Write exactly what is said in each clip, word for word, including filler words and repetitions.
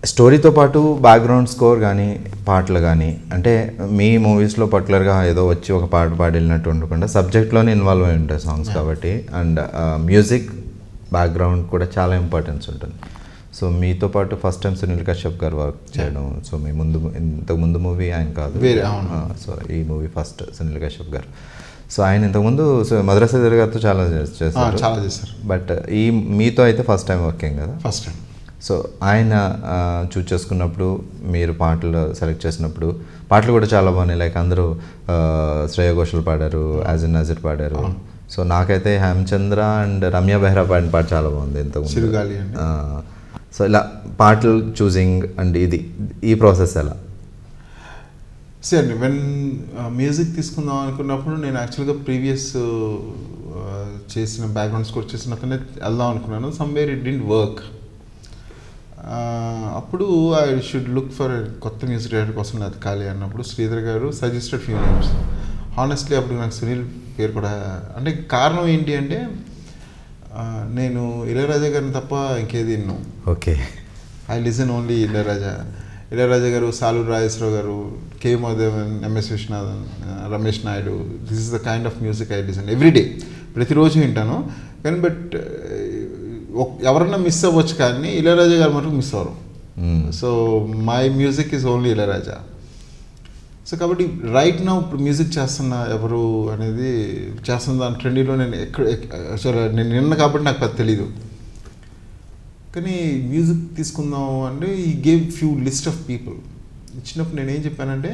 స్టోరీతో పాటు background score కానీ పాటలు కానీ అంటే మీ మూవీస్లో పర్టికులర్గా ఏదో వచ్చి ఒక పాట పాడి వెళ్ళినట్టు ఉండకుండా సబ్జెక్ట్లోనే ఇన్వాల్వ్ అయి ఉంటాయి సాంగ్స్ కాబట్టి అండ్ మ్యూజిక్ బ్యాక్గ్రౌండ్ కూడా చాలా ఇంపార్టెన్స్ ఉంటుంది. సో మీతో పాటు ఫస్ట్ టైం సునీల్ కశ్యప్ గారు వర్క్ చేయడం, సో మీ ముందు ఇంతకు ముందు మూవీ ఆయన కాదు, సో ఈ మూవీ ఫస్ట్ సునీల్ కశ్యప్ గారు. సో ఆయన ఇంతకుముందు సో మద్రాస్ గారితో చాలా చేస్తారు చాలా చేశారు బట్ ఈ మీతో అయితే ఫస్ట్ టైం వర్కింగ్ కదా? First time. సో ఆయన చూస్ చేసుకున్నప్పుడు మీరు పాటలు సెలెక్ట్ చేసినప్పుడు పాటలు కూడా చాలా బాగున్నాయి. లైక్ అందరూ శ్రేయ ఘోషల్ పాడారు, యాజ్ ఇన్ నజీర్ పాడారు. సో నాకైతే హేమచంద్ర అండ్ రమ్య బెహ్రా పాడిన పాట చాలా బాగుంది ఇంతకుముందు. సో ఇలా పాటలు చూసింగ్ అండ్ ఇది ఈ ప్రాసెస్ ఎలా? సరే అండి, వెన్ మ్యూజిక్ తీసుకుందాం అనుకున్నప్పుడు నేను యాక్చువల్గా ప్రీవియస్ చేసిన బ్యాక్గ్రౌండ్ స్కోర్ చేసిన అతనే వెళ్దాం అనుకున్నాను. Somewhere it didn't work. అప్పుడు ఐ షుడ్ లుక్ ఫర్ కొత్త మ్యూజిక్ డైరెక్టర్ కోసం అది ఖాళీ అన్నప్పుడు శ్రీధర్ గారు సజెస్టెడ్ ఫ్యూ నేమ్స్. హానెస్ట్లీ అప్పుడు నాకు సునీల్ పేరు కూడా, అంటే కారణం ఏంటి అంటే నేను ఇళయరాజా గారిని తప్ప ఇంకేది విన్నాను. Okay, I listen only Ilaiyaraaja. Ilaiyaraaja గారు, సాలూరు రాజేశ్వరరావు గారు, K Madhavan, MS Viswanathan, Ramesh Naidu, this is the kind of music I listen everyday, ప్రతిరోజు వింటాను. కానీ బట్ ఎవరన్నా మిస్ అవ్వచ్చు కానీ ఇళయరాజా గారు మటుకు మిస్ అవ్వరు. So my music is only Ilaiyaraaja. So కాబట్టి రైట్ నౌ ఇప్పుడు మ్యూజిక్ చేస్తున్న ఎవరు అనేది చేస్తున్న దాని ట్రెండీలో నేను ఎక్కడ సరే నేను నిన్న కాబట్టి నాకు పెద్ద తెలీదు. కానీ మ్యూజిక్ తీసుకుందాం అంటే ఈ gave few list of people. ఇచ్చినప్పుడు నేనేం చెప్పానంటే,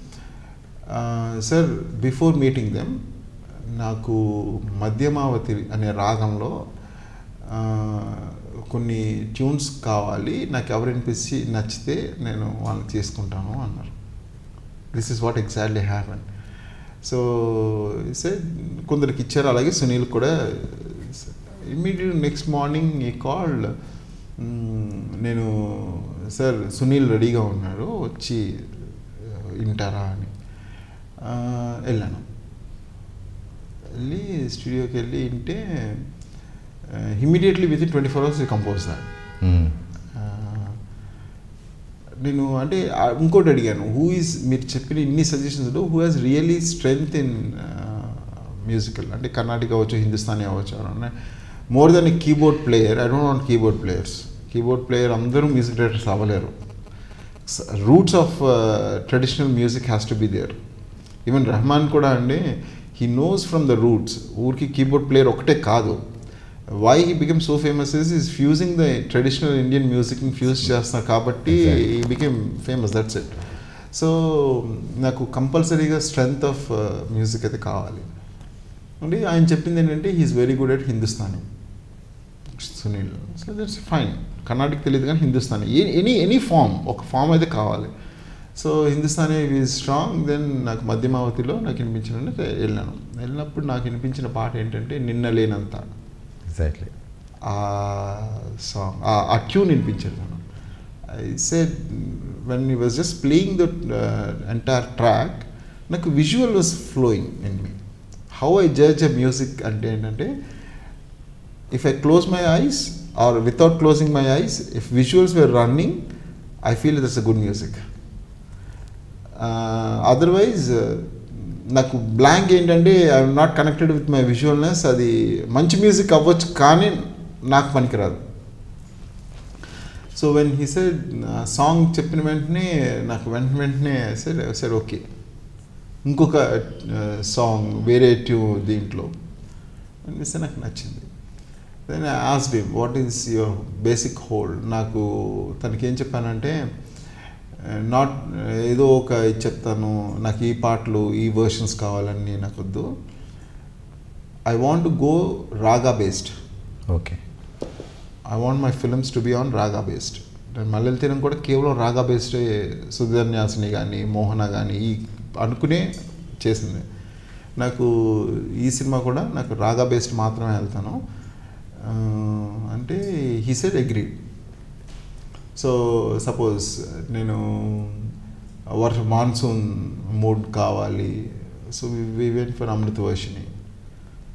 సార్ బిఫోర్ మీటింగ్ దెమ్ నాకు మధ్యమావతి అనే రాగంలో కొన్ని ట్యూన్స్ కావాలి, నాకు ఎవరు వినిపించి నచ్చితే నేను వాళ్ళని చేసుకుంటాను అన్నారు. This is what exactly happen. So sir కొందరికి ఇచ్చారు, అలాగే సునీల్ కూడా. ఇమ్మీడియట్ నెక్స్ట్ మార్నింగ్ ఈ కాల్, నేను సార్ సునీల్ రెడీగా ఉన్నాడు వచ్చి వింటారా అని వెళ్ళాను. వెళ్ళి స్టూడియోకి వెళ్ళి వింటే immediately within twenty four hours compose that. నేను అంటే ఇంకోటి అడిగాను, హూ ఈజ్ మీరు చెప్పిన ఇన్ని సజెషన్స్లో who has really strength in musical, అంటే కర్ణాటక అవ్వచ్చు, హిందుస్థానీ అవ్వచ్చు, అంటే more than a keyboard player. I don't want keyboard players. Keyboard player అందరూ మ్యూజిక్ డైరెక్టర్స్ అవ్వలేరు. Roots of traditional music has to be there. Even Rahman కూడా అండి, he knows from the roots. ఊరికి keyboard player ఒకటే కాదు. why he became so famous is he's fusing the traditional Indian music and fuse చేస్తున్నారు కాబట్టి he became famous, that's it. So నాకు కంపల్సరీగా strength of music అయితే కావాలి అంటే ఆయన చెప్పింది ఏంటంటే he is very good at Hindustani Sunil. So that's fine. Carnatic తెలియదు కానీ హిందుస్థానీ ఎనీ ఎనీ ఫామ్, ఒక ఫామ్ అయితే కావాలి. So Hindustani is strong. Then నాకు మధ్యమావతిలో నాకు వినిపించినట్టు వెళ్ళాను. వెళ్ళినప్పుడు నాకు వినిపించిన పాట ఏంటంటే నిన్న లేనంత. ఎగ్జాక్ట్లీ ఆ సాంగ్, ఆ ట్యూన్ వినిపించాడు మనం. I said when he was just playing that entire track, నాకు visual was flowing in me. How I judge a music అంటే ఏంటంటే, if I close my eyes or without closing my eyes, if visuals were running, I feel that's a good music. Otherwise నాకు blank ఏంటంటే I'm not connected with my visualness. అది మంచి music అవ్వచ్చు కానీ నాకు పనికిరాదు. So when he said song చెప్పిన వెంటనే నాకు వెంట వెంటనే సరే సరే ఓకే ఇంకొక సాంగ్ వేరే ట్యూ దీంట్లో అనిపిస్తే నాకు నచ్చింది. Then I asked him what is your basic hold. నాకు తనకేం చెప్పానంటే, నాట్ ఏదో ఒక చెప్తాను, నాకు ఈ పాటలు ఈ వర్షన్స్ కావాలని నాకు వద్దు. I want to go raga based. Okay, I want my films to be on raga based. నేను మల్లెల తీరం కూడా కేవలం రాగా బేస్డ్, సుధన్యాసిని కానీ మోహన కానీ ఈ అనుకునే చేసింది. నాకు ఈ సినిమా కూడా నాకు రాగా బేస్డ్ మాత్రమే వెళ్తాను అంటే he said agreed. So suppose నేను వర్ష మాన్సూన్ మూడ్ కావాలి, so we went for Amrita Varshini.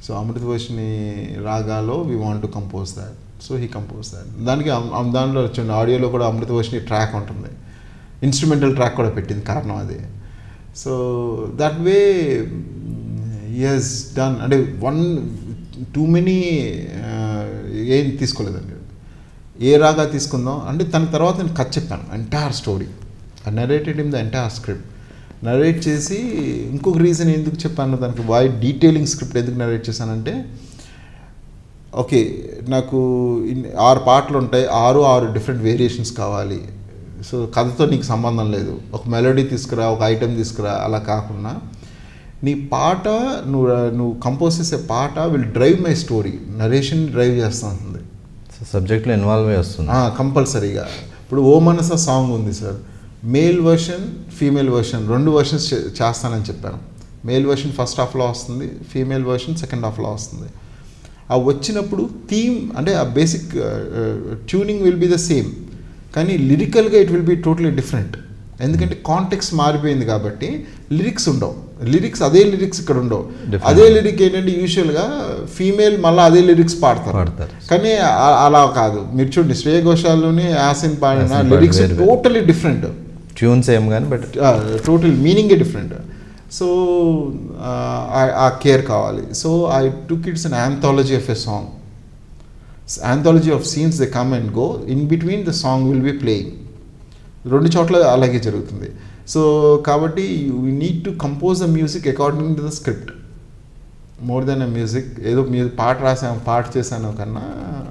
So Amritavarshini రాగాలో we want to compose that. So he compose that. దానికి దాంట్లో వచ్చింది ఆడియోలో కూడా అమృతవర్షిణి ట్రాక్ ఉంటుంది, ఇన్స్ట్రుమెంటల్ ట్రాక్ కూడా పెట్టింది, కారణం అదే. సో దట్ వే హీ హెస్ డన్. అంటే వన్ టూ మెనీ ఏం తీసుకోలేదండి, ఏ రాగా తీసుకుందాం అంటే తన తర్వాత నేను కథ చెప్పాను, entire story. I narrated in the entire script. Narrate చేసి ఇంకొక రీజన్ ఎందుకు చెప్పాను దానికి, వై డీటెయిలింగ్ స్క్రిప్ట్ ఎందుకు నరేట్ చేశానంటే, ఓకే నాకు ఆరు పాటలు ఉంటాయి, ఆరు ఆరు డిఫరెంట్ వేరియేషన్స్ కావాలి. సో కథతో నీకు సంబంధం లేదు, ఒక మెలోడీ తీసుకురా, ఒక ఐటెం తీసుకురా, అలా కాకుండా నీ పాట నువ్వు నువ్వు కంపోజ్ చేసే పాట will drive my story, narration drive చేస్తూ ఉంటుంది, సబ్జెక్ట్లో ఇన్వాల్వ్ అయ్యి వస్తుంది కంపల్సరీగా. ఇప్పుడు ఓ మనస సాంగ్ ఉంది sir, male version female version రెండు వర్షన్స్ చేస్తానని చెప్పాను. మేల్ వర్షన్ ఫస్ట్ హాఫ్లో వస్తుంది, ఫీమేల్ వర్షన్ సెకండ్ హాఫ్లో వస్తుంది. ఆ వచ్చినప్పుడు థీమ్ అంటే ఆ basic tuning will be the same, కానీ లిరికల్గా it will be totally different. ఎందుకంటే కాంటెక్స్ట్ మారిపోయింది కాబట్టి లిరిక్స్ ఉండవు, లిరిక్స్ అదే లిరిక్స్ ఇక్కడ ఉండవు. అదే లిరిక్ ఏంటంటే యూజువల్గా ఫీమేల్ మళ్ళీ అదే లిరిక్స్ పాడతారు పాడతారు కానీ అలా కాదు. మీరు చూడండి శ్రేయ ఘోషాల్లోని యాసిన్ పాడిన lyrics totally different, tune same కానీ బట్ టోటల్ మీనింగే డిఫరెంట్. సో ఆ కేర్ కావాలి. So I took it's an anthology of a song, anthology of scenes they come and go, in between the song will be playing. రెండు చోట్ల అలాగే జరుగుతుంది. So కాబట్టి you need to compose the music according to the script more than a music. ఏదో మ్యూ పాట రాసాను పాట చేశాను కన్నా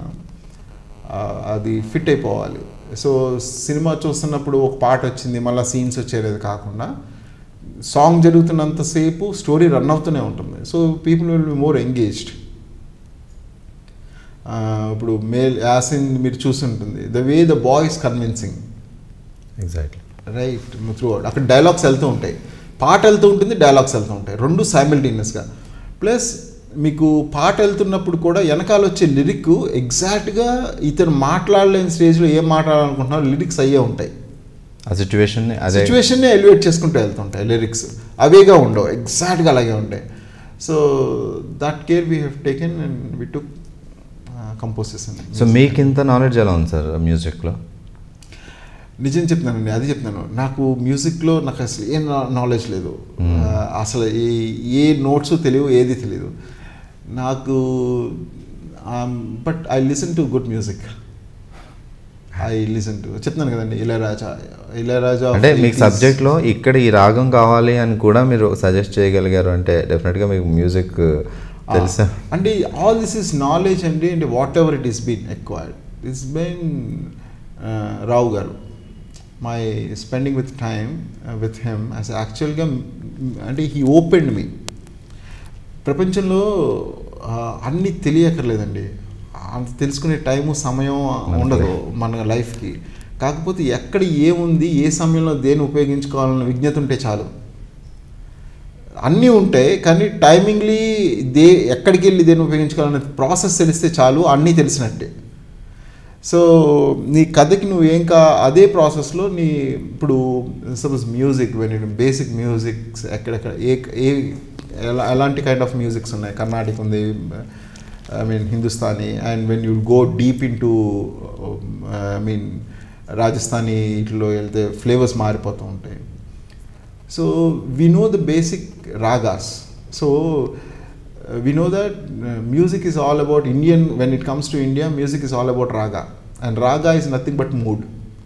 అది ఫిట్ అయిపోవాలి. సో సినిమా చూస్తున్నప్పుడు ఒక పాట వచ్చింది మళ్ళీ సీన్స్ వచ్చేది కాకుండా, సాంగ్ జరుగుతున్నంతసేపు స్టోరీ రన్ అవుతూనే ఉంటుంది. So people will be more engaged. ఇప్పుడు మేల్ యాసిన్ మీరు చూస్తుంటుంది, the way the boy is convincing, exactly right throughout. అక్కడ డైలాగ్స్ వెళ్తూ ఉంటాయి, పాట వెళ్తూ ఉంటుంది, డైలాగ్స్ వెళ్తూ ఉంటాయి, రెండు సైమిల్టేనియస్గా. ప్లస్ మీకు పాట వెళ్తున్నప్పుడు కూడా వెనకాల వచ్చే లిరిక్ ఎగ్జాక్ట్గా ఇతను మాట్లాడలేని స్టేజ్లో ఏం మాట్లాడాలనుకుంటున్నారో లిరిక్స్ అయ్యే ఉంటాయి. ఆ సిచ్యువేషన్ సిచ్యువేషన్ని ఎలివేట్ చేసుకుంటూ వెళ్తుంటాయి లిరిక్స్, అవేగా ఉండవు, ఎగ్జాక్ట్గా అలాగే ఉంటాయి. So that care we have taken and we took composes. So మీకు ఇంత నాలెడ్జ్ ఎలా ఉంది సార్ మ్యూజిక్లో? నిజం చెప్తున్నానండి, అది చెప్తున్నాను. నాకు మ్యూజిక్లో నాకు అసలు ఏ నాలెడ్జ్ లేదు, అసలు ఏ ఏ నోట్స్ తెలియవు, ఏది తెలియదు నాకు. But I listen to good music, I listen to చెప్తున్నాను కదండి, ఇళయరాజా ఇళయరాజా అంటే మీకు సబ్జెక్ట్లో ఇక్కడ ఈ రాగం కావాలి అని కూడా మీరు సజెస్ట్ చేయగలిగారు అంటే డెఫినెట్గా మీకు మ్యూజిక్ తెలుసా అంటే. ఆల్ దిస్ ఈస్ నాలెడ్జ్ అండి, అంటే whatever it is been acquired it's been Rao garu, my spending with time with him as యాక్చువల్గా అంటే హీ ఓపెన్డ్ మీ. ప్రపంచంలో అన్నీ తెలియక్కర్లేదండి, అంత తెలుసుకునే టైము సమయం ఉండదు మన లైఫ్కి. కాకపోతే ఎక్కడ ఏముంది, ఏ సమయంలో దేన్ని ఉపయోగించుకోవాలన్న విజ్ఞత ఉంటే చాలు. అన్నీ ఉంటాయి కానీ టైమింగ్లీ దే ఎక్కడికి వెళ్ళి దేన్ని ఉపయోగించుకోవాలనే ప్రాసెస్ తెలిస్తే చాలు, అన్నీ తెలిసినట్టే. సో నీ కథకి నువ్వు ఏం కా అదే ప్రాసెస్లో నీ ఇప్పుడు suppose music when basic musics ఎక్కడెక్కడ ఏ ఏ ఎలా ఎలాంటి కైండ్ ఆఫ్ మ్యూజిక్స్ ఉన్నాయి, కర్ణాటిక్ ఉంది, I mean Hindustani, and when you go deep in to I mean Rajasthani ఇట్లో వెళ్తే ఫ్లేవర్స్ మారిపోతూ ఉంటాయి. So we know the basic ragas. So we know that uh, music is all about Indian, when it comes to India, music is all about raga, and raga is nothing but mood.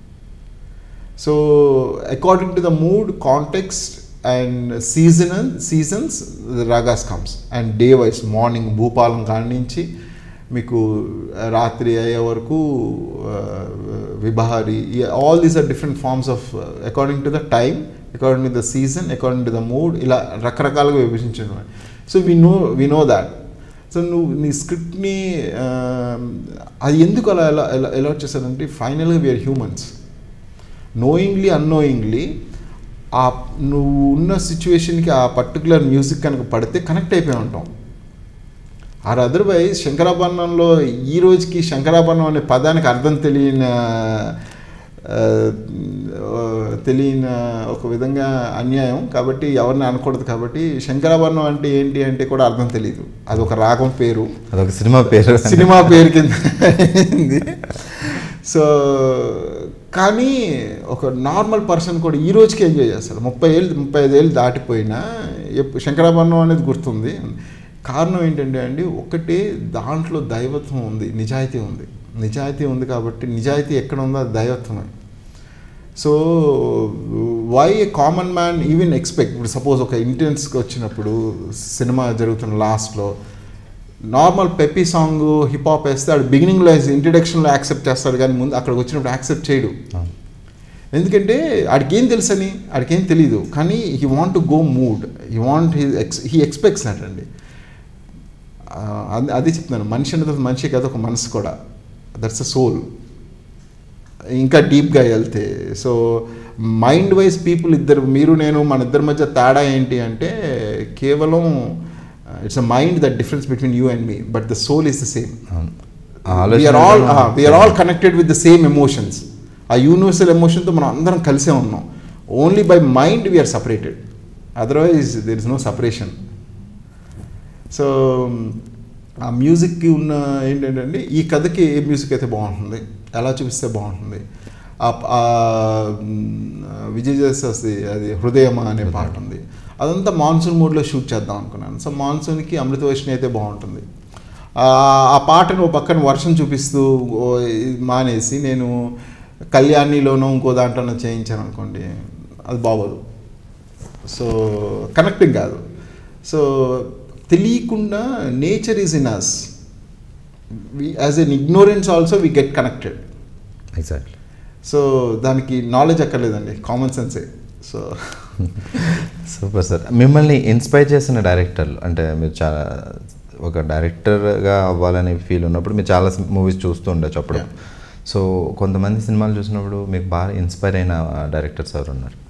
So according to the mood, context and seasonal seasons, the ragas comes, and day wise morning bhupalam kaninchi meeku ratri ayye varaku vibahari, all these are different forms of uh, according to the time, according to the season, according to the mood, ila రకరకాలుగా విభజించారు. So we know we know that. So నువ్వు నీ స్క్రిప్ట్ని అది ఎందుకు అలా ఎలా ఎలా ఎలా వచ్చేసారంటే ఫైనల్గా వీఆర్ హ్యూమన్స్, నోయింగ్లీ అన్నోయింగ్లీ ఆ నువ్వు ఉన్న సిచ్యువేషన్కి ఆ పర్టికులర్ మ్యూజిక్ కనుక పడితే కనెక్ట్ అయిపోయి ఉంటాం. ఆర్ అదర్వైజ్ శంకరాభరణంలో ఈ రోజుకి శంకరాభరణం అనే పదానికి అర్థం తెలియని తెలియని ఒక విధంగా అన్యాయం. కాబట్టి ఎవరిని అనకూడదు. కాబట్టి శంకరాభరణం అంటే ఏంటి అంటే కూడా అర్థం తెలియదు. అదొక రాగం పేరు, అదొక సినిమా పేరు, సినిమా పేరు కింద అయింది. సో కానీ ఒక నార్మల్ పర్సన్ కూడా ఈ రోజుకి ఎంజాయ్ చేస్తాడు. ముప్పై ఏళ్ళు ముప్పై ఐదు ఏళ్ళు దాటిపోయినా ఎప్పుడు శంకరాభరణం అనేది గుర్తుంది. కారణం ఏంటంటే అండి, ఒకటే దాంట్లో దైవత్వం ఉంది, నిజాయితీ ఉంది. నిజాయితీ ఉంది కాబట్టి నిజాయితీ ఎక్కడ ఉందో అది దైవత్వమే. So why a common man even expect, ఇప్పుడు సపోజ్ ఒక ఇంటెన్స్కి వచ్చినప్పుడు సినిమా జరుగుతున్న లాస్ట్లో normal peppy song hip hop వేస్తే ఆడు బిగినింగ్లో ఇంట్రడక్షన్లో యాక్సెప్ట్ చేస్తాడు, కానీ ముందు అక్కడికి వచ్చినప్పుడు యాక్సెప్ట్ చేయడు. ఎందుకంటే ఆడికి ఏం తెలుసని, ఆడికి ఏం తెలీదు. కానీ he want to go mood, he want he ex he expects that అండి. అది చెప్తున్నాను, మనిషి అనేది మనిషి కాదు, ఒక మనసు కూడా. That's a soul. ఇంకా డీప్గా వెళ్తే సో మైండ్ వైజ్ పీపుల్ ఇద్దరు, మీరు నేను, మన ఇద్దరి మధ్య తేడా ఏంటి అంటే కేవలం it's a mind that difference between you and me, but the soul is the same. We are all we are all connected with the same emotions. ఆ యూనివర్సల్ ఎమోషన్తో మనం అందరం కలిసే ఉన్నాం. Only by mind we are separated, otherwise there is no separation. So ఆ మ్యూజిక్కి ఉన్న ఏంటంటే ఈ కథకి ఏ మ్యూజిక్ అయితే బాగుంటుంది, ఎలా చూపిస్తే బాగుంటుంది. విజయ్ జయశాస్త్రి అది హృదయమా అనే పాట ఉంది, అదంతా మాన్సూన్ మూడ్లో షూట్ చేద్దాం అనుకున్నాను. సో మాన్సూన్కి అమృత వర్షిణి అయితే బాగుంటుంది. ఆ పాటను ఓ పక్కన వర్షం చూపిస్తూ మానేసి నేను కళ్యాణిలోనో ఇంకో దాంట్లోనో చేయించాను అనుకోండి, అది బాగోదు. సో కనెక్టింగ్ కాదు. సో తెలియకుండా nature is in us, as an ignorance also we get connected. Exactly. So దానికి నాలెడ్జ్ అక్కర్లేదండి, కామన్ సెన్సే. So super sir. మిమ్మల్ని ఇన్స్పైర్ చేసిన డైరెక్టర్లు అంటే మీరు చాలా ఒక డైరెక్టర్గా అవ్వాలనే ఫీల్ ఉన్నప్పుడు మీరు చాలా మూవీస్ చూస్తూ ఉండొచ్చు అప్పుడు. సో కొంతమంది సినిమాలు చూసినప్పుడు మీకు బాగా ఇన్స్పైర్ అయిన డైరెక్టర్స్ ఎవరు ఉన్నారు?